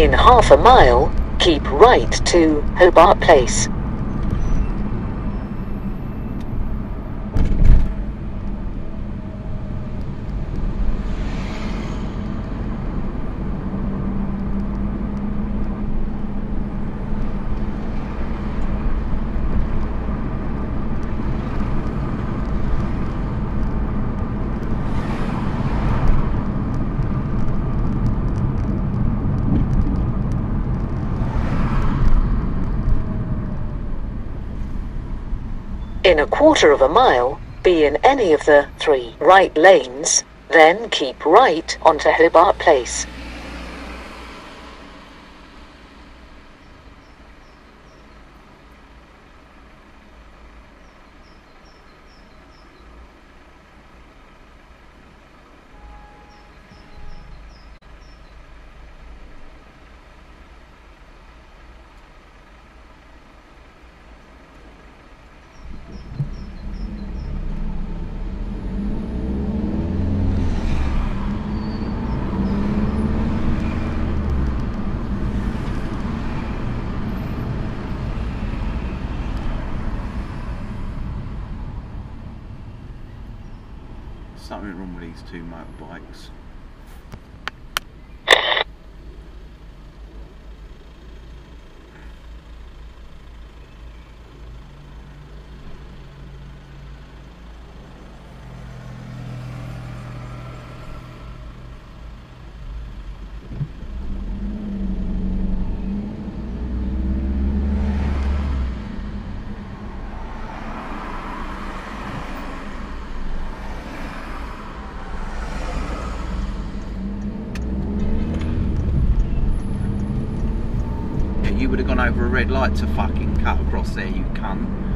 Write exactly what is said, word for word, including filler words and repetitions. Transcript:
In half a mile, keep right to Hobart Place. In a quarter of a mile, be in any of the three right lanes, then keep right onto Hobart Place. Something wrong with these two motorbikes. You would have gone over a red light to fucking cut across there, you cunt.